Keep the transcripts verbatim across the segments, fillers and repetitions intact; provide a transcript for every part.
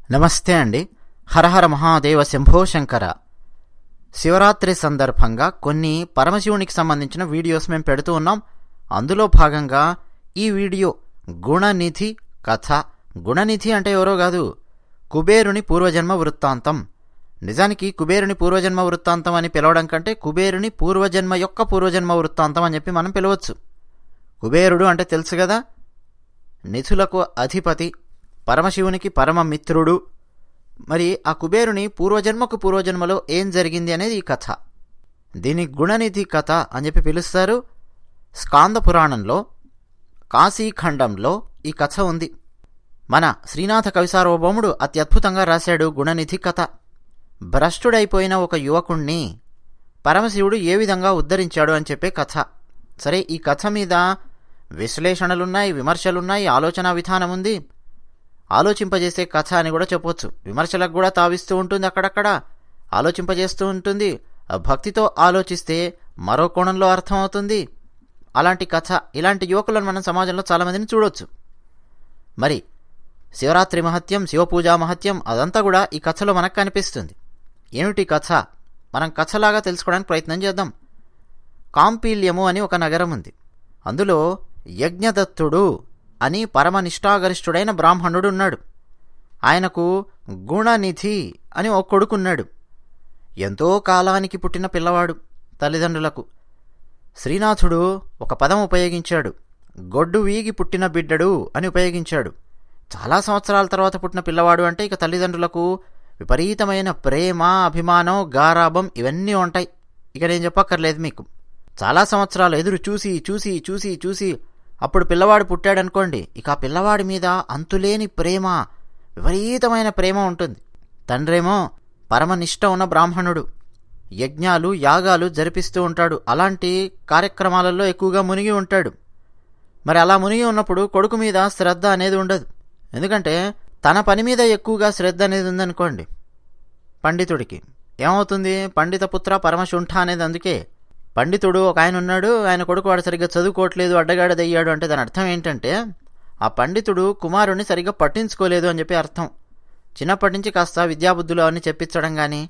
నమస్తే అండి. హరహర మహాదేవ శంభో శంకర. శివరాత్రి సందర్భంగా కొన్ని పరమశివునికి సంబంధించిన వీడియోస్ మేము పెడుతూ ఉన్నాం. అందులో భాగంగా ఈ వీడియో గుణనిధి కథ. గుణనిధి అంటే ఎవరో కాదు, కుబేరుని పూర్వజన్మ వృత్తాంతం. నిజానికి కుబేరుని పూర్వజన్మ వృత్తాంతం అని పిలవడం కంటే కుబేరుని పూర్వజన్మ యొక్క పూర్వజన్మ వృత్తాంతం అని చెప్పి మనం పిలవచ్చు. కుబేరుడు అంటే తెలుసు కదా, నిధులకు అధిపతి, పరమశివునికి పరమ మిత్రుడు. మరి ఆ కుబేరుని పూర్వజన్మకు పూర్వజన్మలో ఏం జరిగింది అనేది ఈ కథ. దీని గుణనిధి కథ అని చెప్పి పిలుస్తారు. స్కాంద పురాణంలో కాశీఖండంలో ఈ కథ ఉంది. మన శ్రీనాథ కవిసార్వభౌముడు అత్యద్భుతంగా రాశాడు గుణనిధి కథ. భ్రష్టుడైపోయిన ఒక యువకుణ్ణి పరమశివుడు ఏ విధంగా ఉద్ధరించాడు అని చెప్పే కథ. సరే, ఈ కథ మీద విశ్లేషణలున్నాయి, విమర్శలున్నాయి, ఆలోచన విధానం ఉంది. ఆలోచింపజేసే కథ అని కూడా చెప్పవచ్చు. విమర్శలకు కూడా తావిస్తూ ఉంటుంది, అక్కడక్కడ ఆలోచింపజేస్తూ ఉంటుంది. భక్తితో ఆలోచిస్తే మరో కోణంలో అర్థమవుతుంది. అలాంటి కథ, ఇలాంటి యువకులను మనం సమాజంలో చాలామందిని చూడవచ్చు. మరి శివరాత్రి మహత్యం, శివపూజా మహత్యం అదంతా కూడా ఈ కథలో మనకు కనిపిస్తుంది. ఏమిటి కథ? మనం కథలాగా తెలుసుకోవడానికి ప్రయత్నం చేద్దాం. కాంపీల్యము అని ఒక నగరం ఉంది. అందులో యజ్ఞదత్తుడు అని పరమనిష్ఠాగరిష్ఠుడైన బ్రాహ్మణుడు ఉన్నాడు. ఆయనకు గుణనిధి అని ఒక కొడుకున్నాడు. ఎంతో కాలానికి పుట్టిన పిల్లవాడు. తల్లిదండ్రులకు శ్రీనాథుడు ఒక పదం ఉపయోగించాడు, గొడ్డు వీగి పుట్టిన బిడ్డడు అని ఉపయోగించాడు. చాలా సంవత్సరాల తర్వాత పుట్టిన పిల్లవాడు అంటే ఇక తల్లిదండ్రులకు విపరీతమైన ప్రేమ, అభిమానం, గారాభం ఇవన్నీ ఉంటాయి. ఇక నేను చెప్పక్కర్లేదు మీకు. చాలా సంవత్సరాలు ఎదురు చూసి చూసి చూసి చూసి అప్పుడు పిల్లవాడు పుట్టాడనుకోండి, ఇక ఆ పిల్లవాడి మీద అంతులేని ప్రేమ, విపరీతమైన ప్రేమ ఉంటుంది. తండ్రేమో పరమనిష్ట ఉన్న బ్రాహ్మణుడు, యజ్ఞాలు యాగాలు జరిపిస్తూ ఉంటాడు. అలాంటి కార్యక్రమాలలో ఎక్కువగా మునిగి ఉంటాడు. మరి అలా మునిగి ఉన్నప్పుడు కొడుకు మీద శ్రద్ధ అనేది ఉండదు. ఎందుకంటే తన పని మీద ఎక్కువగా శ్రద్ధ అనేది ఉందనుకోండి పండితుడికి, ఏమవుతుంది? పండిత పుత్ర పరమశుంఠ అనేది. అందుకే పండితుడు ఒక ఆయన ఉన్నాడు, ఆయన కొడుకు వాడు సరిగ్గా చదువుకోవట్లేదు, అడ్డగాడదయ్యాడు అంటే దాని అర్థం ఏంటంటే ఆ పండితుడు కుమారుణ్ణి సరిగ్గా పట్టించుకోలేదు అని చెప్పి అర్థం. చిన్నప్పటి నుంచి కాస్త విద్యాబుద్ధులు అవన్నీ చెప్పించడం కానీ.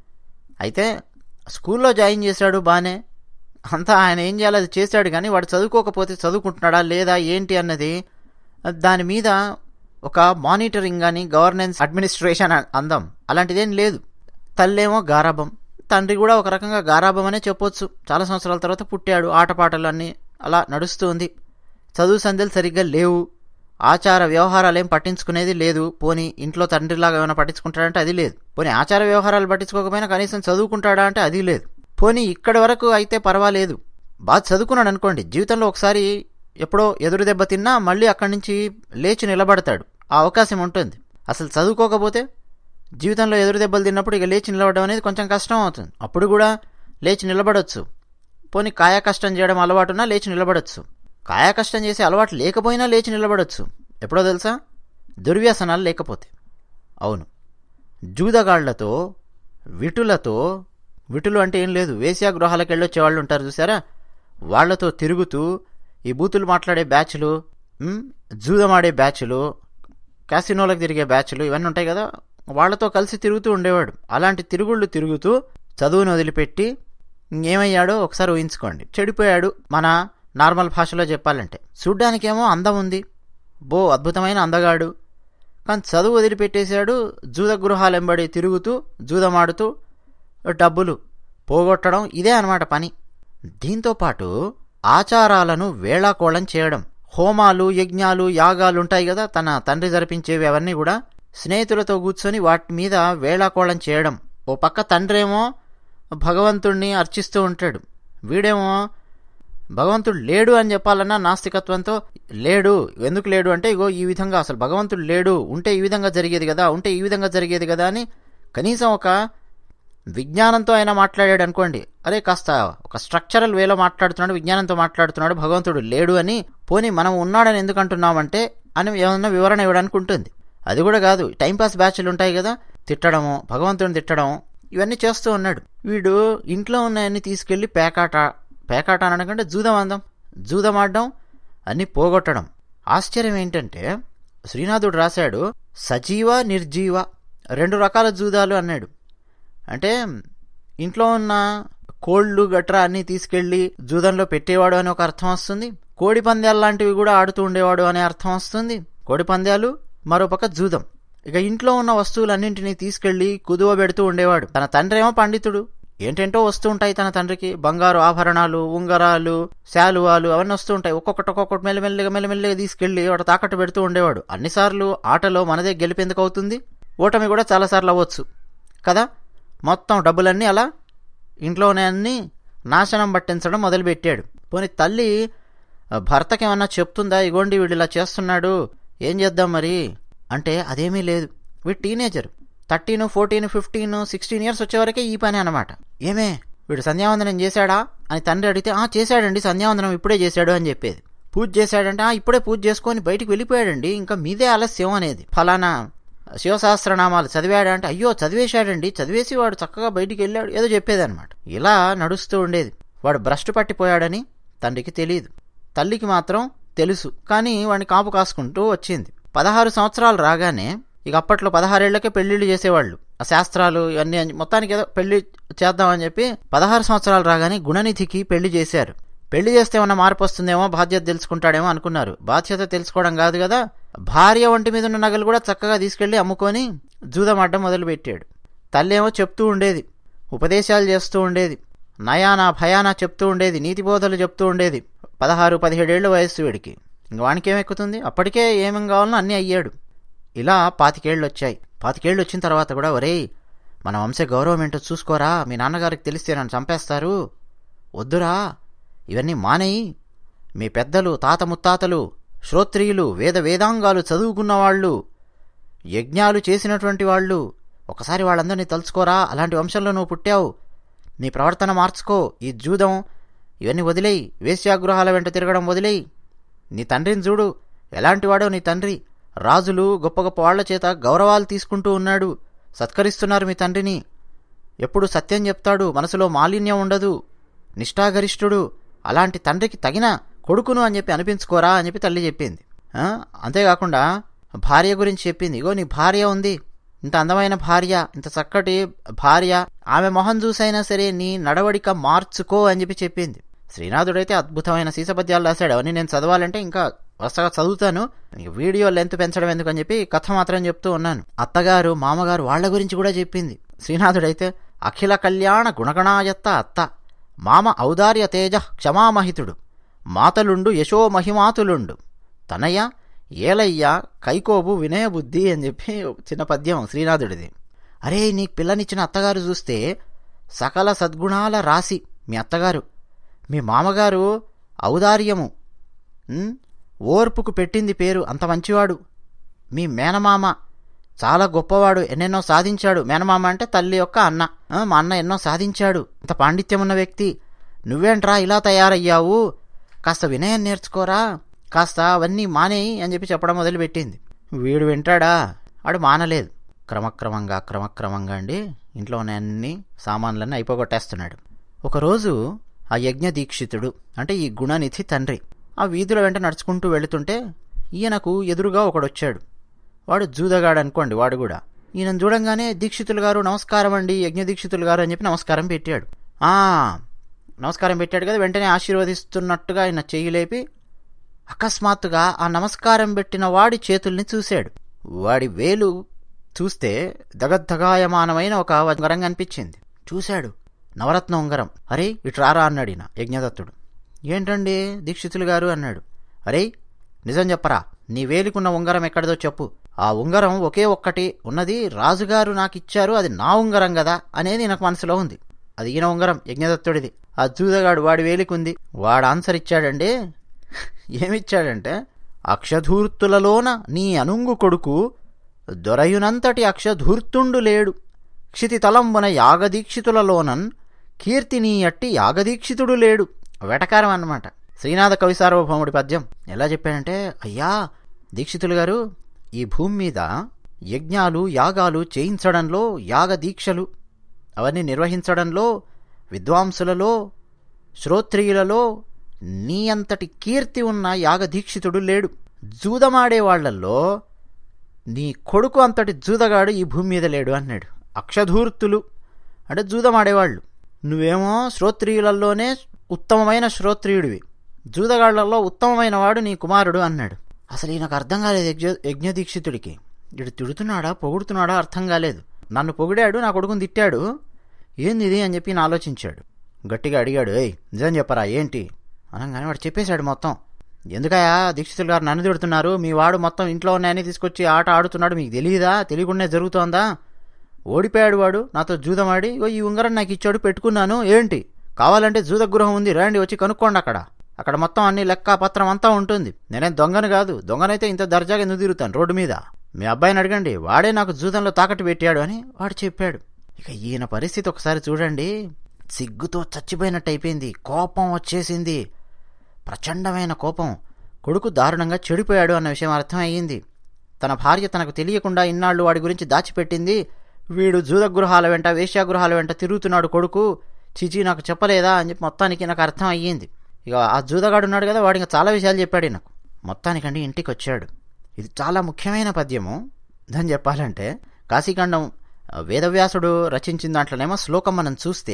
అయితే స్కూల్లో జాయిన్ చేశాడు, బానే అంతా ఆయన ఏం చేయాలో అది చేశాడు. కానీ వాడు చదువుకోకపోతే చదువుకుంటున్నాడా లేదా ఏంటి అన్నది దాని మీద ఒక మానిటరింగ్ కానీ గవర్నెన్స్ అడ్మినిస్ట్రేషన్ అందం అలాంటిదేం లేదు. తల్లేమో గారాభం, తండ్రి కూడా ఒక రకంగా గారాభం అనే చెప్పొచ్చు. చాలా సంవత్సరాల తర్వాత పుట్టాడు, ఆటపాటలు అన్నీ అలా నడుస్తూ ఉంది. చదువు సంధ్యలు సరిగ్గా లేవు, ఆచార వ్యవహారాలు ఏం పట్టించుకునేది లేదు. పోనీ ఇంట్లో తండ్రిలాగా ఏమైనా పట్టించుకుంటాడంటే అది లేదు. పోనీ ఆచార వ్యవహారాలు పట్టించుకోకపోయినా కనీసం చదువుకుంటాడా అంటే అది లేదు. పోనీ ఇక్కడి వరకు అయితే పర్వాలేదు, బాగా చదువుకున్నాడు అనుకోండి, జీవితంలో ఒకసారి ఎప్పుడో ఎదురు దెబ్బ తిన్నా మళ్ళీ అక్కడి నుంచి లేచి నిలబడతాడు, ఆ అవకాశం ఉంటుంది. అసలు చదువుకోకపోతే జీవితంలో ఎదురు దెబ్బలు తిన్నప్పుడు ఇక లేచి నిలబడడం అనేది కొంచెం కష్టం అవుతుంది. అప్పుడు కూడా లేచి నిలబడవచ్చు. పోనీ కాయా కష్టం చేయడం అలవాటున్నా లేచి నిలబడవచ్చు. కాయా కష్టం చేసే అలవాటు లేకపోయినా లేచి నిలబడవచ్చు. ఎప్పుడో తెలుసా? దుర్వ్యసనాలు లేకపోతే. అవును, జూదగాళ్లతో, విటులతో, విటులు అంటే ఏం లేదు, వేశ్యాగృహాలకు వెళ్ళొచ్చే వాళ్ళు ఉంటారు చూసారా, వాళ్లతో తిరుగుతూ ఈ బూతులు మాట్లాడే బ్యాచ్లు, జూదమాడే బ్యాచ్లు, క్యాసినోలకు తిరిగే బ్యాచ్లు ఇవన్నీ ఉంటాయి కదా, వాళ్లతో కలిసి తిరుగుతూ ఉండేవాడు. అలాంటి తిరుగుళ్ళు తిరుగుతూ చదువును వదిలిపెట్టి ఏమయ్యాడో ఒకసారి ఊహించుకోండి. చెడిపోయాడు. మన నార్మల్ భాషలో చెప్పాలంటే చూడ్డానికేమో అందం ఉంది, బో అద్భుతమైన అందగాడు. కానీ చదువు వదిలిపెట్టేశాడు, జూద గృహాలెంబడి తిరుగుతూ జూదమాడుతూ డబ్బులు పోగొట్టడం, ఇదే అన్నమాట పని. దీంతోపాటు ఆచారాలను వేళాకోళం చేయడం, హోమాలు, యజ్ఞాలు, యాగాలు ఉంటాయి కదా తన తండ్రి జరిపించేవి, అవన్నీ కూడా స్నేహితులతో కూర్చొని వాటి మీద వేళాకోళం చేయడం. ఓ పక్క తండ్రేమో భగవంతుణ్ణి అర్చిస్తూ ఉంటాడు, వీడేమో భగవంతుడు లేడు అని చెప్పాలన్నా నాస్తికత్వంతో లేడు. ఎందుకు లేడు అంటే ఇగో ఈ విధంగా, అసలు భగవంతుడు లేడు, ఉంటే ఈ విధంగా జరిగేది కదా, ఉంటే ఈ విధంగా జరిగేది కదా అని కనీసం ఒక విజ్ఞానంతో అయినా మాట్లాడాడు అనుకోండి. అరే కాస్త ఒక స్ట్రక్చరల్ వేలో మాట్లాడుతున్నాడు, విజ్ఞానంతో మాట్లాడుతున్నాడు, భగవంతుడు లేడు అని. పోనీ మనం ఉన్నాడని ఎందుకు అంటున్నామంటే అని ఏమన్నా వివరణ ఇవ్వడానికి ఉంటుంది. అది కూడా కాదు, టైంపాస్ బ్యాచ్లు ఉంటాయి కదా, తిట్టడము, భగవంతుడిని తిట్టడం, ఇవన్నీ చేస్తూ ఉన్నాడు. వీడు ఇంట్లో ఉన్నాయన్నీ తీసుకెళ్లి పేకాట, పేకాట అనకంటే జూదం అందం, జూదం ఆడడం, అన్నీ పోగొట్టడం. ఆశ్చర్యం ఏంటంటే శ్రీనాథుడు రాశాడు, సజీవ నిర్జీవ రెండు రకాల జూదాలు అన్నాడు. అంటే ఇంట్లో ఉన్న కోళ్ళు గట్రా అన్నీ తీసుకెళ్లి జూదంలో పెట్టేవాడు అని ఒక అర్థం వస్తుంది, కోడి పందాలు లాంటివి కూడా ఆడుతూ ఉండేవాడు అనే అర్థం వస్తుంది. కోడి పందాలు, మరోపక్క జూదం. ఇక ఇంట్లో ఉన్న వస్తువులన్నింటినీ తీసుకెళ్లి కుదువ పెడుతూ ఉండేవాడు. తన తండ్రి ఏమో పండితుడు, ఏంటేంటో వస్తూ ఉంటాయి తన తండ్రికి, బంగారు ఆభరణాలు, ఉంగరాలు, శాలువాలు అవన్నీ వస్తూ ఉంటాయి. ఒక్కొక్కటి ఒక్కొక్కటి మెల్లమెల్లగా మెల్లమెల్లగా తీసుకెళ్లి వాడు తాకట్టు పెడుతూ ఉండేవాడు. అన్నిసార్లు ఆటలో మనదే గెలిపేందుకు అవుతుంది, ఓటమి కూడా చాలాసార్లు అవ్వచ్చు కదా. మొత్తం డబ్బులన్నీ అలా ఇంట్లోనే అన్నీ నాశనం పట్టించడం మొదలుపెట్టాడు. పోనీ తల్లి భర్తకి ఏమన్నా చెప్తుందా, ఇగోండి వీడు ఇలా చేస్తున్నాడు, ఏం చేద్దాం మరి అంటే అదేమీ లేదు. వీడు teenager, thirteen fourteen fifteen sixteen years వచ్చేవరకే ఈ పని అనమాట. ఏమే వీడు సంధ్యావందనం చేశాడా అని తండ్రి అడిగితే, ఆ చేశాడండి, సంధ్యావందనం ఇప్పుడే చేశాడు అని చెప్పేది. పూజ చేశాడంటే, ఆ ఇప్పుడే పూజ చేసుకొని బయటికి వెళ్ళిపోయాడండి, ఇంకా మీదే ఆలస్యం అనేది. ఫలానా శివసహస్రనామాలు చదివాడా అంటే, అయ్యో చదివేశాడండి, చదివేసి వాడు చక్కగా బయటికి వెళ్ళాడు, ఏదో చెప్పేదన్నమాట. ఇలా నడుస్తూ ఉండేది. వాడు భ్రష్టు పట్టిపోయాడని తండ్రికి తెలియదు, తల్లికి మాత్రం తెలుసు. కానీ వాడిని కాపు కాసుకుంటూ వచ్చింది. పదహారు సంవత్సరాలు రాగానే, ఇక అప్పట్లో పదహారేళ్లకే పెళ్లిళ్ళు చేసేవాళ్ళు, ఆ శాస్త్రాలు ఇవన్నీ మొత్తానికి ఏదో పెళ్లి చేద్దామని చెప్పి పదహారు సంవత్సరాలు రాగానే గుణనిధికి పెళ్లి చేశారు. పెళ్లి చేస్తే ఏమన్నా మార్పు వస్తుందేమో, బాధ్యత తెలుసుకుంటాడేమో అనుకున్నారు. బాధ్యత తెలుసుకోవడం కాదు కదా, భార్య ఒంటి మీద ఉన్న నగలు కూడా చక్కగా తీసుకెళ్లి అమ్ముకొని జూదమాడడం మొదలుపెట్టాడు. తల్లి ఏమో చెప్తూ ఉండేది, ఉపదేశాలు చేస్తూ ఉండేది, నయానా భయానా చెప్తూ ఉండేది, నీతి బోధలు చెప్తూ ఉండేది. పదహారు పదిహేడేళ్ల వయస్సు వీడికి, ఇంక వానికి ఏమెక్కుతుంది, అప్పటికే ఏమేం కావాలనో అన్నీ అయ్యాడు. ఇలా పాతికేళ్ళు వచ్చాయి. పాతికేళ్ళు వచ్చిన తర్వాత కూడా, ఒరేయ్ మన వంశ గౌరవం ఏంటో చూసుకోరా, మీ నాన్నగారికి తెలిస్తే నన్ను చంపేస్తారు, వద్దురా ఇవన్నీ మానేయి, మీ పెద్దలు తాత ముత్తాతలు శ్రోత్రియులు వేద వేదాంగాలు చదువుకున్నవాళ్ళు, యజ్ఞాలు చేసినటువంటి వాళ్ళు, ఒకసారి వాళ్ళందరినీ తలుచుకోరా, అలాంటి వంశంలో నువ్వు పుట్టావు, నీ ప్రవర్తన మార్చుకో, ఈ జూదం ఇవన్నీ వదిలేయి, వేశ్యాగృహాల వెంట తిరగడం వదిలేయి, నీ తండ్రిని చూడు ఎలాంటివాడో, నీ తండ్రి రాజులు గొప్ప గొప్ప వాళ్ల చేత గౌరవాలు తీసుకుంటూ ఉన్నాడు, సత్కరిస్తున్నారు మీ తండ్రిని, ఎప్పుడు సత్యం చెప్తాడు, మనసులో మాలిన్యం ఉండదు, నిష్ఠాగరిష్ఠుడు, అలాంటి తండ్రికి తగిన కొడుకును అని చెప్పి అనిపించుకోరా అని చెప్పి తల్లి చెప్పింది. అంతేకాకుండా భార్య గురించి చెప్పింది, ఇగో నీ భార్య ఉంది, ఇంత అందమైన భార్య, ఇంత చక్కటి భార్య, ఆమె మొహం చూసైనా సరే నీ నడవడిక మార్చుకో అని చెప్పి చెప్పింది. శ్రీనాథుడైతే అద్భుతమైన సీసపద్యాలు రాశాడు, అవన్నీ నేను చదవాలంటే ఇంకా వరుసగా చదువుతాను, వీడియో లెంత్ పెంచడం ఎందుకని చెప్పి కథ మాత్రం చెప్తూ ఉన్నాను. అత్తగారు మామగారు వాళ్ల గురించి కూడా చెప్పింది. శ్రీనాథుడైతే అఖిల కళ్యాణ గుణగణాయత్త అత్త, మామ ఔదార్య తేజ క్షమామహితుడు, మాతలుండు యశో మహిమాతులుండు, తనయ ఏలయ్య కైకోబు వినయబుద్ధి అని చెప్పి చిన్న పద్యం శ్రీనాథుడిది. అరే నీకు పిల్లనిచ్చిన అత్తగారు చూస్తే సకల సద్గుణాల రాశి మీ అత్తగారు, మీ మామగారు ఔదార్యము, ఓర్పుకు పెట్టింది పేరు, అంత మంచివాడు, మీ మేనమామ చాలా గొప్పవాడు, ఎన్నెన్నో సాధించాడు. మేనమామ అంటే తల్లి యొక్క అన్న, మా అన్న ఎన్నో సాధించాడు, ఇంత పాండిత్యం ఉన్న వ్యక్తి, నువ్వేంట్రా ఇలా తయారయ్యావు, కాస్త వినయం నేర్చుకోరా, కాస్త అవన్నీ మానేయి అని చెప్పి చెప్పడం మొదలుపెట్టింది. వీడు వింటాడా, ఆడు మానలేదు. క్రమక్రమంగా క్రమక్రమంగా అండి ఇంట్లో ఉన్న అన్ని సామాన్లన్నీ అయిపోగొట్టేస్తున్నాడు. ఒకరోజు ఆ యజ్ఞ దీక్షితుడు అంటే ఈ గుణనిధి తండ్రి ఆ వీధుల వెంట నడుచుకుంటూ వెళుతుంటే ఈయనకు ఎదురుగా ఒకడొచ్చాడు. వాడు జూదగాడు అనుకోండి, వాడు కూడా. ఈయన చూడంగానే దీక్షితులు గారు నమస్కారం అండి, యజ్ఞ దీక్షితులు గారు అని చెప్పి నమస్కారం పెట్టాడు. ఆ నమస్కారం పెట్టాడు కదా, వెంటనే ఆశీర్వదిస్తున్నట్టుగా ఆయన చెయ్యి లేపి అకస్మాత్తుగా ఆ నమస్కారం పెట్టిన వాడి చేతుల్ని చూశాడు. వాడి వేలు చూస్తే దగద్దగాయమానమైన ఒక ఉంగరం కనిపించింది. చూశాడు, నవరత్న ఉంగరం. అరే ఇటు రారా అన్నాడు ఈయన యజ్ఞదత్తుడు. ఏంటండి దీక్షితులు గారు అన్నాడు. అరే నిజం చెప్పరా, నీ వేలికున్న ఉంగరం ఎక్కడిదో చెప్పు. ఆ ఉంగరం ఒకే ఒక్కటి ఉన్నది, రాజుగారు నాకు ఇచ్చారు, అది నా ఉంగరం కదా అనేది నాకు మనసులో ఉంది. అది ఈయన ఉంగరం యజ్ఞదత్తుడిది. ఆ జూదగాడు వాడి వేలికుంది. వాడు ఆన్సర్ ఇచ్చాడండి. ఏమిచ్చాడంటే, అక్షధూర్తులలోన నీ అనుంగు కొడుకు దొరయునంతటి అక్షధూర్తుండు లేడు, క్షితితలంబున యాగదీక్షితులలోనన్ కీర్తి నీ అట్టి యాగదీక్షితుడు లేడు. వెటకారం అన్నమాట. శ్రీనాథ కవి సార్వభౌముడి పద్యం. ఎలా చెప్పాడంటే, అయ్యా దీక్షితులు గారు, ఈ భూమి మీద యజ్ఞాలు యాగాలు చేయించడంలో, యాగ దీక్షలు అవన్నీ నిర్వహించడంలో, విద్వాంసులలో శ్రోత్రియులలో నీ అంతటి కీర్తి ఉన్న యాగదీక్షితుడు లేడు. జూదమాడే వాళ్లల్లో నీ కొడుకు అంతటి జూదగాడు ఈ భూమి మీద లేడు అన్నాడు. అక్షధూర్తులు అంటే జూదమాడేవాళ్ళు, నువ్వేమో శ్రోత్రియులలోనే ఉత్తమమైన శ్రోత్రియుడివి, జూదగాళ్లలో ఉత్తమమైన వాడు నీ కుమారుడు అన్నాడు. అసలు ఈయనకు అర్థం కాలేదు యజ్ఞ యజ్ఞదీక్షితుడికి. ఇడు తిడుతున్నాడా పొగుడుతున్నాడా అర్థం కాలేదు. నన్ను పొగిడాడు, నా కొడుకుని తిట్టాడు, ఏంది ఇది అని చెప్పి నేను ఆలోచించాడు. గట్టిగా అడిగాడు, ఏయ్ నిజం చెప్పరా ఏంటి అనగానే వాడు చెప్పేశాడు మొత్తం. ఎందుకయా దీక్షితులు గారు నన్ను తిడుతున్నారు, మీ వాడు మొత్తం ఇంట్లో ఉన్నాయని తీసుకొచ్చి ఆట ఆడుతున్నాడు, మీకు తెలియదా, తెలియకుండా జరుగుతోందా, ఓడిపోయాడు వాడు నాతో జూదమాడి, ఈ ఉంగరం నాకు ఇచ్చాడు పెట్టుకున్నాను, ఏంటి కావాలంటే జూద గృహం ఉంది రండి వచ్చి కనుక్కోండి, అక్కడ అక్కడ మొత్తం అన్ని లెక్క పత్రం అంతా ఉంటుంది, నేనేం దొంగను కాదు, దొంగనైతే ఇంత దర్జాగా ఎందుకు తిరుగుతాను రోడ్డు మీద, మీ అబ్బాయిని అడగండి వాడే నాకు జూదంలో తాకట్టు పెట్టాడు అని వాడు చెప్పాడు. ఇక ఈయన పరిస్థితి ఒకసారి చూడండి, సిగ్గుతో చచ్చిపోయినట్టు అయిపోయింది, కోపం వచ్చేసింది, ప్రచండమైన కోపం. కొడుకు దారుణంగా చెడిపోయాడు అన్న విషయం అర్థం అయ్యింది. తన భార్య తనకు తెలియకుండా ఇన్నాళ్ళు వాడి గురించి దాచిపెట్టింది, వీడు జూదగృహాల వెంట వేశ్యాగృహాల వెంట తిరుగుతున్నాడు కొడుకు, చిచి నాకు చెప్పలేదా అని చెప్పి మొత్తానికి నాకు అర్థం అయ్యింది. ఇక ఆ జూదగాడు ఉన్నాడు కదా, వాడు ఇంకా చాలా విషయాలు చెప్పాడు నాకు. మొత్తానికండి ఇంటికి వచ్చాడు. ఇది చాలా ముఖ్యమైన పద్యము అని చెప్పాలంటే, కాశీఖండం వేదవ్యాసుడు రచించిన దాంట్లోనేమో శ్లోకం మనం చూస్తే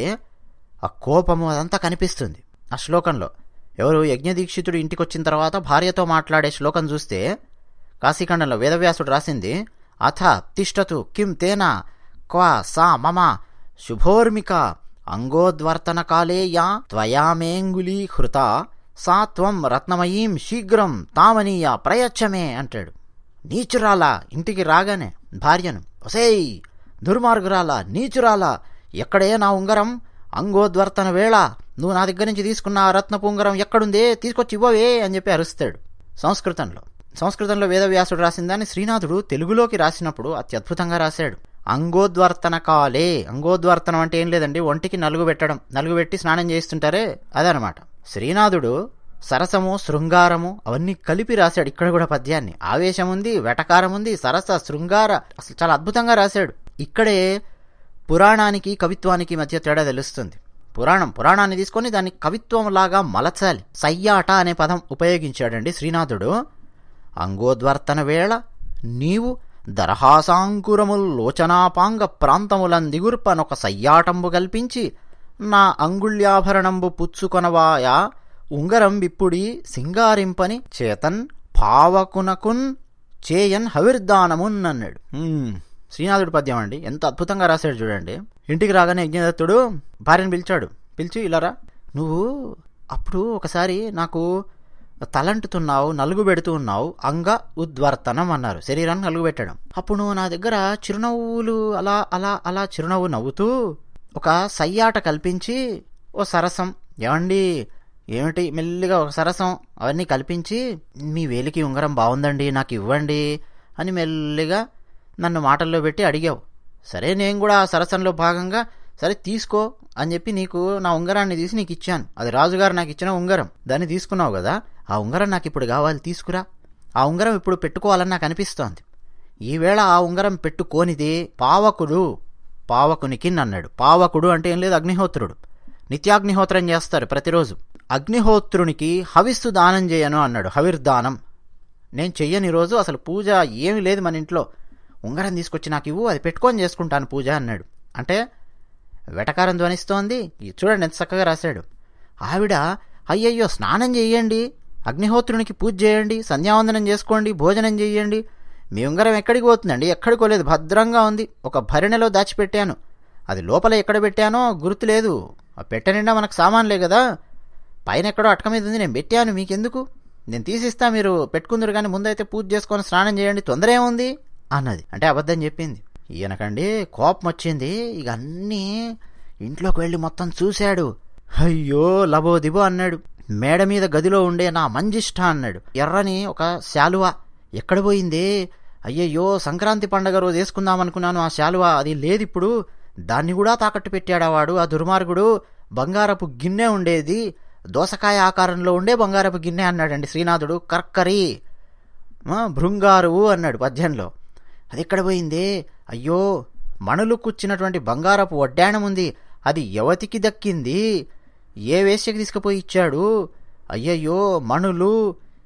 ఆ కోపము అదంతా కనిపిస్తుంది. ఆ శ్లోకంలో ఎవరు యజ్ఞదీక్షితుడు ఇంటికి వచ్చిన తర్వాత భార్యతో మాట్లాడే శ్లోకం చూస్తే కాశీఖండంలో వేదవ్యాసుడు రాసింది, అథ తిష్టతు కిం తేనా క్వా సా మమ శుభోర్మిక అంగోద్వర్తన కాలే యా త్వయామేంగులీహృత సా త్వం రత్నమయీం శీఘ్రం తామనీయ ప్రయచ్చమే అంటాడు. నీచురాలా ఇంటికి రాగానే భార్యను, ఒసేయ్ దుర్మార్గురాలా నీచురాలా, ఎక్కడే నా ఉంగరం, అంగోద్వర్తన వేళ నువ్వు నా దగ్గర నుంచి తీసుకున్న ఆ రత్నపు ఉంగరం ఎక్కడుందే, తీసుకొచ్చి ఇవ్వవే అని చెప్పి అరుస్తాడు. సంస్కృతంలో సంస్కృతంలో వేదవ్యాసుడు రాసిన దాన్ని శ్రీనాథుడు తెలుగులోకి రాసినప్పుడు అత్యద్భుతంగా రాశాడు. అంగోద్వర్తన కాలే, అంగోద్వర్తనం అంటే ఏం లేదండి, ఒంటికి నలుగు పెట్టడం, నలుగు పెట్టి స్నానం చేస్తుంటారే అదనమాట. శ్రీనాథుడు సరసము శృంగారము అవన్నీ కలిపి రాశాడు ఇక్కడ కూడా పద్యాన్ని. ఆవేశం ఉంది, వెటకారం ఉంది, సరస శృంగార, అసలు చాలా అద్భుతంగా రాశాడు. ఇక్కడే పురాణానికి కవిత్వానికి మధ్య తేడా తెలుస్తుంది. పురాణం పురాణాన్ని తీసుకొని దాన్ని కవిత్వంలాగా మలచాలి. సయ్యాట అనే పదం ఉపయోగించాడండి శ్రీనాథుడు. అంగోద్వర్తన వేళ నీవు దరహాసాంకురముల్ లోచనాపాంగ ప్రాంతములందిగుర్పనొక సయ్యాటంబు కల్పించి నా అంగుళ్యాభరణంబు పుచ్చుకొనవాయా ఉంగరం విప్పుడి సింగారింపని చేతన్ పావకునకున్ చేయన్ హవిర్దానమున్ అన్నాడు. శ్రీనాథుడు పద్యం అండి, ఎంత అద్భుతంగా రాశాడు చూడండి. ఇంటికి రాగానే యజ్ఞదత్తుడు భార్యను పిలిచాడు. పిలిచి, ఇలారా నువ్వు అప్పుడు ఒకసారి నాకు తలంటుతున్నావు, నలుగు పెడుతూ ఉన్నావు, అంగ ఉద్వర్తనం అన్నారు, శరీరాన్ని నలుగు పెట్టడం. అప్పుడు నువ్వు నా దగ్గర చిరునవ్వులు అలా అలా అలా చిరునవ్వు నవ్వుతూ ఒక సయ్యాట కల్పించి ఓ సరసం, ఏమండి ఏమిటి మెల్లిగా ఒక సరసం అవన్నీ కల్పించి మీ వేలికి ఉంగరం బాగుందండి నాకు ఇవ్వండి అని మెల్లిగా నన్ను మాటల్లో పెట్టి అడిగావు. సరే నేను కూడా ఆ సరసంలో భాగంగా సరే తీసుకో అని చెప్పి నీకు నా ఉంగరాన్ని తీసి నీకు ఇచ్చాను. అది రాజుగారు నాకు ఇచ్చిన ఉంగరం, దాన్ని తీసుకున్నావు కదా, ఆ ఉంగరం నాకు ఇప్పుడు కావాలి, తీసుకురా. ఆ ఉంగరం ఇప్పుడు పెట్టుకోవాలని నాకు అనిపిస్తోంది. ఈవేళ ఆ ఉంగరం పెట్టుకోనిది పావకుడు, పావకునికి అన్నాడు. పావకుడు అంటే ఏం లేదు, అగ్నిహోత్రుడు. నిత్యాగ్నిహోత్రం చేస్తారు ప్రతిరోజు. అగ్నిహోత్రునికి హవిస్సు దానం చేయను అన్నాడు, హవిర్దానం. నేను చెయ్యని రోజు అసలు పూజ ఏమి లేదు మన ఇంట్లో, ఉంగరం తీసుకొచ్చి నాకు ఇవ్వు, అది పెట్టుకొని చేసుకుంటాను పూజ అన్నాడు. అంటే వెటకారం ధ్వనిస్తోంది. చూడండి ఎంత చక్కగా రాశాడు. ఆవిడ అయ్యయ్యో స్నానం చేయండి, అగ్నిహోత్రునికి పూజ చేయండి, సంధ్యావందనం చేసుకోండి, భోజనం చేయండి, మీ ఉంగరం ఎక్కడికి పోతుందండి, ఎక్కడికోలేదు, భద్రంగా ఉంది, ఒక భరిణెలో దాచిపెట్టాను, అది లోపల ఎక్కడ పెట్టానో గుర్తులేదు, ఆ పెట్టె నిండా మనకు సామాన్లే కదా, పైన ఎక్కడో అటక మీద ఉంది, నేను పెట్టాను, మీకెందుకు, నేను తీసిస్తా, మీరు పెట్టుకుందరు కానీ ముందైతే పూజ చేసుకొని స్నానం చేయండి, తొందర ఏముంది అన్నది. అంటే అబద్ధం చెప్పింది. ఈయనకండి కోపం వచ్చింది. ఇక అన్నీ ఇంట్లోకి వెళ్ళి మొత్తం చూశాడు. అయ్యో లబోదిబో అన్నాడు. మేడ మీద గదిలో ఉండే నా మంజిష్ట అన్నాడు. ఎర్రని ఒక శాలువా ఎక్కడ పోయింది, అయ్యయ్యో సంక్రాంతి పండగ రోజు వేసుకుందామనుకున్నాను ఆ శాలువా, అది లేదు ఇప్పుడు, దాన్ని కూడా తాకట్టు పెట్టాడా వాడు ఆ దుర్మార్గుడు. బంగారపు గిన్నె ఉండేది, దోసకాయ ఆకారంలో ఉండే బంగారపు గిన్నె అన్నాడండి శ్రీనాథుడు. కర్కరి భృంగారువు అన్నాడు పద్యంలో. అది ఎక్కడ పోయింది, అయ్యో మణులు కూర్చున్నటువంటి బంగారపు వడ్డాణం ఉంది, అది యవతికి దక్కింది, ఏ వేశ్యకి తీసుకుపోయి ఇచ్చాడు, అయ్యయ్యో మణులు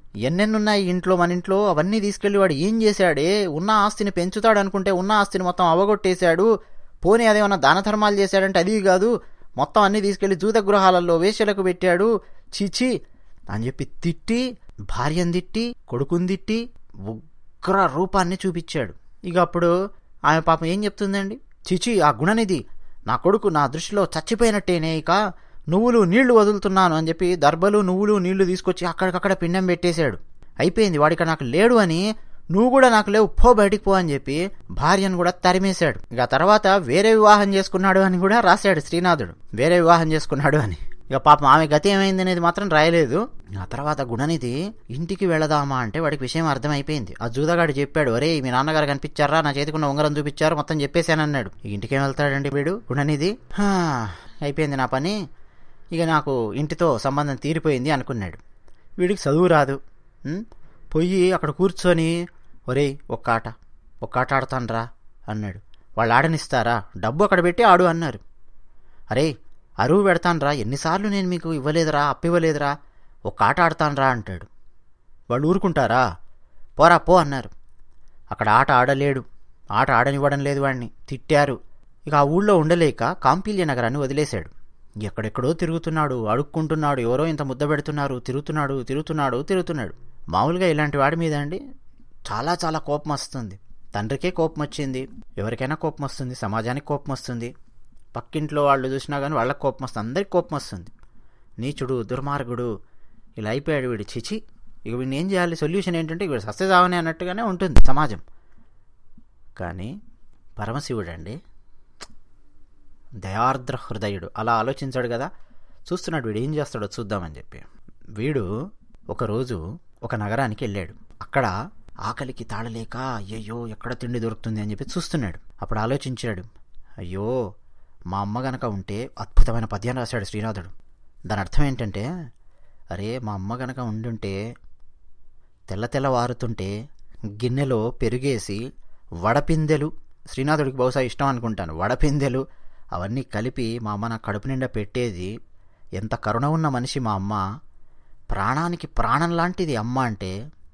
ఎన్నెన్నున్నాయి ఇంట్లో, మన ఇంట్లో అవన్నీ తీసుకెళ్లి వాడు ఏం చేశాడే, ఉన్న ఆస్తిని పెంచుతాడు అనుకుంటే ఉన్న ఆస్తిని మొత్తం అవగొట్టేశాడు. పోనీ అదేమన్నా దాన ధర్మాలు చేశాడంటే అది కాదు, మొత్తం అన్నీ తీసుకెళ్లి జూత గృహాలలో వేశ్యలకు పెట్టాడు, చీచి అని చెప్పి తిట్టి, భార్యను తిట్టి, కొడుకుని తిట్టి ఉగ్ర రూపాన్ని చూపించాడు. ఇక అప్పుడు ఆమె పాపం ఏం చెప్తుందండి, చిచి ఆ గుణనిధి నా కొడుకు నా దృష్టిలో చచ్చిపోయినట్టేనే, ఇక నువ్వులు నీళ్లు వదులుతున్నాను అని చెప్పి దర్బలు నువ్వులు నీళ్లు తీసుకొచ్చి అక్కడికక్కడ పిండం పెట్టేశాడు. అయిపోయింది, వాడిక నాకు లేడు అని, నువ్వు కూడా నాకు లేవు, పో బయటికి పో అని చెప్పి భార్యను కూడా తరిమేశాడు. ఇక తర్వాత వేరే వివాహం చేసుకున్నాడు అని కూడా రాశాడు శ్రీనాథుడు, వేరే వివాహం చేసుకున్నాడు అని. ఇక పాపం ఆమె గతి ఏమైంది అనేది మాత్రం రాయలేదు. ఆ తర్వాత గుణనిధి ఇంటికి వెళదామా అంటే వాడికి విషయం అర్థమైపోయింది. ఆ జూదగాడు చెప్పాడు, ఒరే మీ నాన్నగారు కనిపించారా, నా చేతికున్న ఉంగరం చూపించారు, మొత్తం చెప్పేశానన్నాడు. ఇంటికేం వెళ్తాడండి వీడు గుణనిధి. అయిపోయింది నా పని, ఇక నాకు ఇంటితో సంబంధం తీరిపోయింది అనుకున్నాడు. వీడికి చదువు రాదు, పొయ్యి అక్కడ కూర్చొని ఒరే ఒక్క ఆట ఒక్క ఆట ఆడతానరా అన్నాడు. వాళ్ళు ఆడనిస్తారా, డబ్బు అక్కడ పెట్టి ఆడు అన్నారు. అరే అరువు పెడతానరా, ఎన్నిసార్లు నేను మీకు ఇవ్వలేదురా, అప్పివ్వలేదురా, ఒక్క ఆట ఆడతానరా అంటాడు. వాళ్ళు ఊరుకుంటారా, పోరా పో అన్నారు. అక్కడ ఆట ఆడలేడు, ఆట ఆడనివ్వడం లేదు, వాడిని తిట్టారు. ఇక ఆ ఊళ్ళో ఉండలేక కాంపిల్య నగరాన్ని వదిలేశాడు. ఎక్కడెక్కడో తిరుగుతున్నాడు, అడుక్కుంటున్నాడు, ఎవరో ఇంత ముద్ద పెడుతున్నారు, తిరుగుతున్నాడు తిరుగుతున్నాడు తిరుగుతున్నాడు మామూలుగా ఇలాంటి వాడి మీద అండి చాలా చాలా కోపం వస్తుంది. తండ్రికే కోపం వచ్చింది, ఎవరికైనా కోపం వస్తుంది, సమాజానికి కోపం వస్తుంది, పక్కింట్లో వాళ్ళు చూసినా కానీ వాళ్ళకి కోపం వస్తుంది, అందరికి కోపం వస్తుంది. నీచుడు, దుర్మార్గుడు, ఇలా అయిపోయాడు వీడు, చిచి. ఇక వీడిని ఏం చేయాలి, సొల్యూషన్ ఏంటంటే వీడు సస్తే చావని అన్నట్టుగానే ఉంటుంది సమాజం. కానీ పరమశివుడు అండి దయార్ద్ర హృదయుడు, అలా ఆలోచించాడు కదా, చూస్తున్నాడు వీడు ఏం చేస్తాడో చూద్దామని చెప్పి. వీడు ఒకరోజు ఒక నగరానికి వెళ్ళాడు. అక్కడ ఆకలికి తాళలేక అయ్యయ్యో ఎక్కడ తిండి దొరుకుతుంది అని చెప్పి చూస్తున్నాడు. అప్పుడు ఆలోచించాడు, అయ్యో మా అమ్మ గనక ఉంటే, అద్భుతమైన పద్యం రాశాడు శ్రీనాథుడు. దాని అర్థం ఏంటంటే, అరే మా అమ్మ గనక ఉండుంటే తెల్ల తెల్లవారుతుంటే గిన్నెలో పెరుగేసి వడపిందెలు, శ్రీనాథుడికి బహుశా ఇష్టం అనుకుంటాను, వడపిందెలు అవన్నీ కలిపి మా అమ్మ నా కడుపు నిండా పెట్టేది. ఎంత కరుణ ఉన్న మనిషి మా అమ్మ, ప్రాణానికి ప్రాణం లాంటిది అమ్మ అంటే.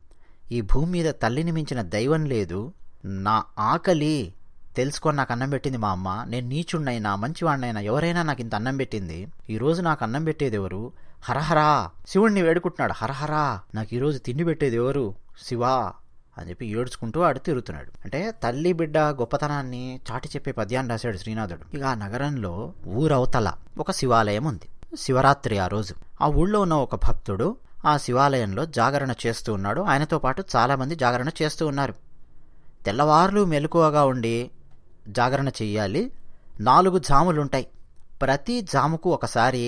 ఈ భూమి మీద తల్లిని మించిన దైవం లేదు. నా ఆకలి తెలుసుకొని నాకు అన్నం పెట్టింది మా అమ్మ. నేను నీచుడినైనా మంచివాడినైనా ఎవరైనా నాకు ఇంత అన్నం పెట్టింది. ఈరోజు నాకు అన్నం పెట్టేది ఎవరు? హరహరా శివుణ్ణి వేడుకుంటున్నాడు. హరహరా నాకు ఈరోజు తిండి పెట్టేది ఎవరు? శివా అని చెప్పి ఏడ్చుకుంటూ ఆడు తిరుగుతున్నాడు. అంటే తల్లి బిడ్డ గొప్పతనాన్ని చాటి చెప్పే పద్యాన్ని రాశాడు శ్రీనాథుడు. ఇక ఆ నగరంలో ఊరవతల ఒక శివాలయం ఉంది. శివరాత్రి ఆ రోజు. ఆ ఊళ్ళో ఉన్న ఒక భక్తుడు ఆ శివాలయంలో జాగరణ చేస్తూ ఉన్నాడు. ఆయనతో పాటు చాలామంది జాగరణ చేస్తూ ఉన్నారు. తెల్లవార్లు మెలకువగా ఉండి జాగరణ చెయ్యాలి. నాలుగు జాములుంటాయి. ప్రతి జాముకు ఒకసారి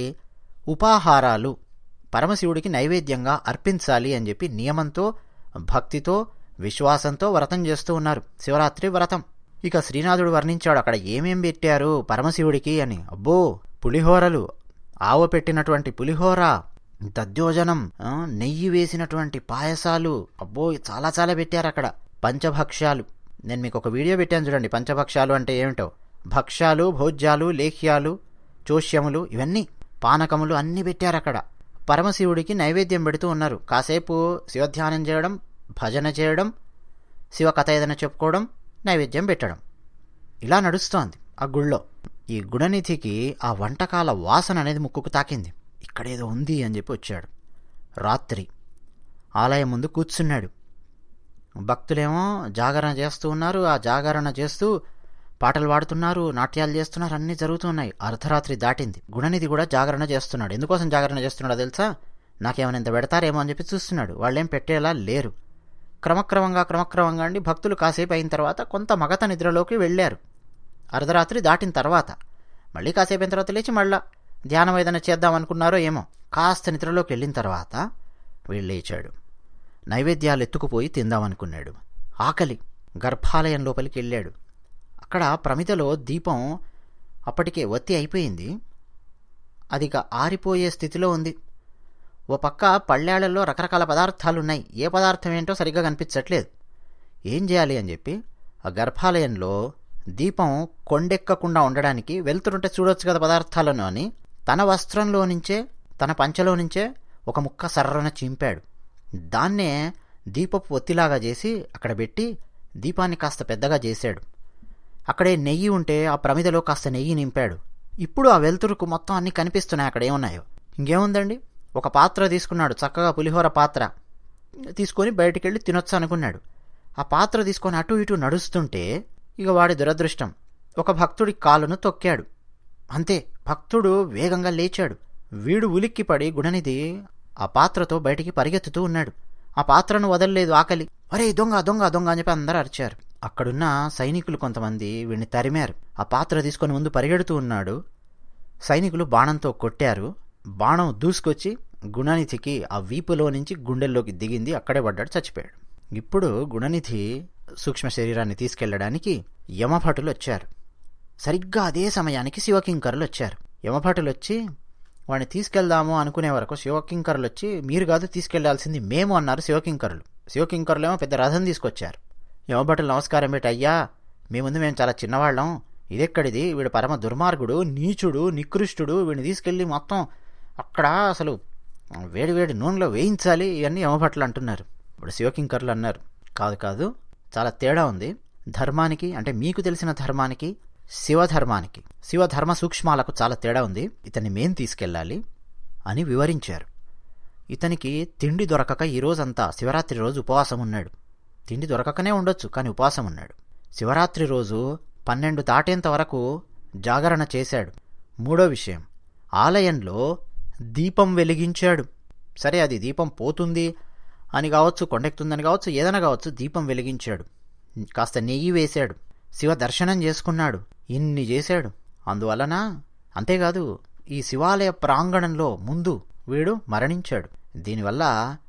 ఉపాహారాలు పరమశివుడికి నైవేద్యంగా అర్పించాలి అని చెప్పి నియమంతో, భక్తితో, విశ్వాసంతో వ్రతం చేస్తూ ఉన్నారు. శివరాత్రి వ్రతం. ఇక శ్రీనాథుడు వర్ణించాడు అక్కడ ఏమేం పెట్టారు పరమశివుడికి అని. అబ్బో, పులిహోరలు, ఆవ పెట్టినటువంటి పులిహోర, దద్యోజనం, నెయ్యి వేసినటువంటి పాయసాలు, అబ్బో చాలా చాలా పెట్టారు అక్కడ. పంచభక్ష్యాలు, నేను మీకు ఒక వీడియో పెట్టాను చూడండి. పంచభక్ష్యాలు అంటే ఏమిటో. భక్ష్యాలు, భోజ్యాలు, లేఖ్యాలు, చోష్యములు, ఇవన్నీ పానకములు అన్నీ పెట్టారు అక్కడ. పరమశివుడికి నైవేద్యం పెడుతూ ఉన్నారు. కాసేపు శివధ్యానం చేయడం, భజన చేయడం, శివ కథ ఏదైనా చెప్పుకోవడం, నైవేద్యం పెట్టడం, ఇలా నడుస్తోంది ఆ గుళ్ళో. ఈ గుణనిధికి ఆ వంటకాల వాసన అనేది ముక్కుకు తాకింది. ఇక్కడేదో ఉంది అని చెప్పి వచ్చాడు. రాత్రి ఆలయం ముందు కూర్చున్నాడు. భక్తులేమో జాగరణ చేస్తూ ఉన్నారు. ఆ జాగరణ చేస్తూ పాటలు పాడుతున్నారు, నాట్యాలు చేస్తున్నారు, అన్నీ జరుగుతున్నాయి. అర్ధరాత్రి దాటింది. గుణనిధి కూడా జాగరణ చేస్తున్నాడు. ఎందుకోసం జాగరణ చేస్తున్నాడో తెలుసా? నాకేమైనా ఇంత పెడతారేమో అని చెప్పి చూస్తున్నాడు. వాళ్ళేం పెట్టేలా లేరు. క్రమక్రమంగా క్రమక్రమంగా అండి భక్తులు కాసేపు అయిన తర్వాత కొంత మగత నిద్రలోకి వెళ్ళారు. అర్ధరాత్రి దాటిన తర్వాత మళ్ళీ కాసేపు అయిన తర్వాత లేచి మళ్ళా ధ్యానం ఏదైనా చేద్దామనుకున్నారో ఏమో. కాస్త నిద్రలోకి వెళ్ళిన తర్వాత వీళ్ళు లేచాడు. నైవేద్యాలు ఎత్తుకుపోయి తిందామనుకున్నాడు. ఆకలి. గర్భాలయం లోపలికి వెళ్ళాడు. అక్కడ ప్రమిదలో దీపం అప్పటికే వత్తి అయిపోయింది. అదిక ఆరిపోయే స్థితిలో ఉంది. ఓ పక్క పళ్ళేళ్లలో రకరకాల పదార్థాలున్నాయి. ఏ పదార్థం ఏంటో సరిగ్గా కనిపించట్లేదు. ఏం చేయాలి అని చెప్పి ఆ గర్భాలయంలో దీపం కొండెక్కకుండా ఉండడానికి వెళ్తుంటే చూడొచ్చు కదా పదార్థాలను అని తన వస్త్రంలో నుంచే, తన పంచలో నుంచే ఒక ముక్క సర్రన చింపాడు. దాన్నే దీపపు ఒత్తిలాగా చేసి అక్కడ పెట్టి దీపాన్ని కాస్త పెద్దగా చేశాడు. అక్కడే నెయ్యి ఉంటే ఆ ప్రమిదలో కాస్త నెయ్యి నింపాడు. ఇప్పుడు ఆ వెలుతురుకు మొత్తం అన్నీ కనిపిస్తున్నాయి అక్కడ ఏమున్నాయో. ఇంకేముందండి, ఒక పాత్ర తీసుకున్నాడు, చక్కగా పులిహోర పాత్ర తీసుకొని బయటికి వెళ్ళి తినొచ్చు అనుకున్నాడు. ఆ పాత్ర తీసుకొని అటు ఇటు నడుస్తుంటే ఇక వాడి దురదృష్టం, ఒక భక్తుడి కాలును తొక్కాడు. అంతే, భక్తుడు వేగంగా లేచాడు. వీడు ఉలిక్కిపడి గుణనిధి ఆ పాత్రతో బయటికి పరిగెత్తుతూ ఉన్నాడు. ఆ పాత్రను వదలలేదు ఆకలి. అరే దొంగ దొంగ దొంగ అని చెప్పి అందరూ అరిచారు. అక్కడున్న సైనికులు కొంతమంది వీడిని తరిమారు. ఆ పాత్ర తీసుకొని ముందు పరిగెడుతూ ఉన్నాడు. సైనికులు బాణంతో కొట్టారు. బాణం దూసుకొచ్చి గుణనిధికి ఆ వీపులో నుంచి గుండెల్లోకి దిగింది. అక్కడే పడ్డాడు, చచ్చిపోయాడు. ఇప్పుడు గుణనిధి సూక్ష్మ శరీరాన్ని తీసుకెళ్లడానికి యమభటులు వచ్చారు. సరిగ్గా అదే సమయానికి శివకింకరులు వచ్చారు. యమభటులు వచ్చి వాడిని తీసుకెళ్దాము అనుకునే వరకు శివకింకరులు వచ్చి, మీరు కాదు తీసుకెళ్లాల్సింది మేము అన్నారు శివకింకరులు. శివకింకరులేమో పెద్ద రథం తీసుకొచ్చారు. యమభటులు నమస్కారం పెట్టి, అయ్యా మీ ముందు మేము చాలా చిన్నవాళ్ళం, ఇదెక్కడిది, వీడు పరమ దుర్మార్గుడు, నీచుడు, నికృష్టుడు, వీడిని తీసుకెళ్లి మొత్తం అక్కడ అసలు వేడి వేడి నూనెలో వేయించాలి, ఇవన్నీ యమభటులు అంటున్నారు. ఇప్పుడు శివకింకరులు అన్నారు, కాదు కాదు చాలా తేడా ఉంది. ధర్మానికి అంటే మీకు తెలిసిన ధర్మానికి శివధర్మానికి, శివధర్మ సూక్ష్మాలకు చాలా తేడా ఉంది. ఇతన్ని మేం తీసుకెళ్ళాలి అని వివరించారు. ఇతనికి తిండి దొరకక ఈరోజంతా శివరాత్రి రోజు ఉపవాసం ఉన్నాడు. తిండి దొరకకనే ఉండొచ్చు, కానీ ఉపవాసం ఉన్నాడు. శివరాత్రి రోజు పన్నెండు దాటేంత వరకు జాగరణ చేశాడు. మూడో విషయం, ఆలయంలో దీపం వెలిగించాడు. సరే, అది దీపం పోతుంది అని కావచ్చు, కొండెక్కుతుందని కావచ్చు, ఏదైనా కావచ్చు, దీపం వెలిగించాడు. కాస్త నెయ్యి వేశాడు. శివ దర్శనం చేసుకున్నాడు. ఇన్ని చేశాడు. అందువలన అంతేకాదు, ఈ శివాలయ ప్రాంగణంలో ముందు వీడు మరణించాడు. దీనివల్ల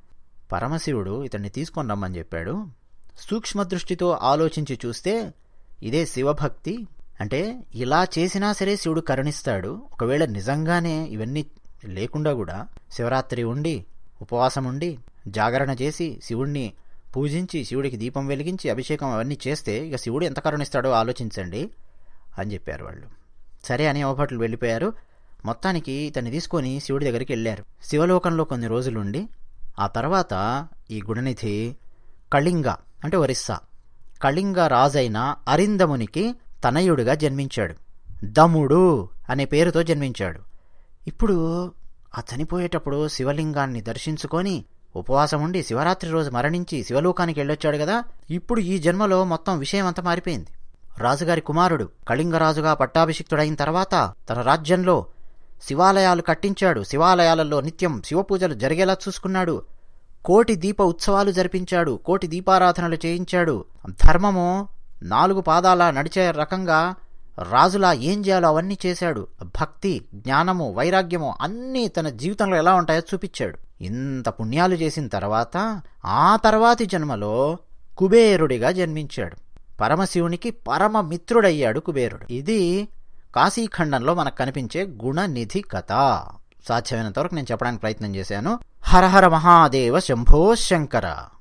పరమశివుడు ఇతన్ని తీసుకొని రమ్మని చెప్పాడు. సూక్ష్మ దృష్టితో ఆలోచించి చూస్తే ఇదే శివభక్తి. అంటే ఇలా చేసినా సరే శివుడు కరుణిస్తాడు. ఒకవేళ నిజంగానే ఇవన్నీ లేకుండా కూడా శివరాత్రి ఉండి ఉపవాసం ఉండి జాగరణ చేసి శివుణ్ణి పూజించి శివుడికి దీపం వెలిగించి అభిషేకం అవన్నీ చేస్తే ఇక శివుడు ఎంత కరుణిస్తాడో ఆలోచించండి అని చెప్పారు వాళ్ళు. సరే అని యమభటులు వెళ్ళిపోయారు. మొత్తానికి ఇతన్ని తీసుకొని శివుడి దగ్గరికి వెళ్ళారు. శివలోకంలో కొన్ని రోజులుండి ఆ తర్వాత ఈ గుణనిధి కళింగ అంటే ఒరిస్సా కళింగ రాజైన అరిందమునికి తనయుడిగా జన్మించాడు. దముడు అనే పేరుతో జన్మించాడు. ఇప్పుడు ఆ చనిపోయేటప్పుడు శివలింగాన్ని దర్శించుకొని ఉపవాసం ఉండి శివరాత్రి రోజు మరణించి శివలోకానికి వెళ్ళొచ్చాడు కదా. ఇప్పుడు ఈ జన్మలో మొత్తం విషయం అంతా మారిపోయింది. రాజుగారి కుమారుడు కళింగరాజుగా పట్టాభిషిక్తుడైన తర్వాత తన రాజ్యంలో శివాలయాలు కట్టించాడు. శివాలయాలలో నిత్యం శివపూజలు జరిగేలా చూసుకున్నాడు. కోటి దీప ఉత్సవాలు జరిపించాడు. కోటి దీపారాధనలు చేయించాడు. ధర్మము నాలుగు పాదాల నడిచే రకంగా రాజులా ఏం చేయాలో అవన్నీ చేశాడు. భక్తి, జ్ఞానము, వైరాగ్యము అన్నీ తన జీవితంలో ఎలా ఉంటాయో చూపించాడు. ఇంత పుణ్యాలు చేసిన తర్వాత ఆ తర్వాతి జన్మలో కుబేరుడిగా జన్మించాడు. పరమశివునికి పరమ మిత్రుడయ్యాడు కుబేరుడు. ఇది కాశీఖండంలో మనకు కనిపించే గుణనిధి కథ. సాధ్యమైనంత వరకు నేను చెప్పడానికి ప్రయత్నం చేశాను. హర హర మహాదేవ శంభో శంకర.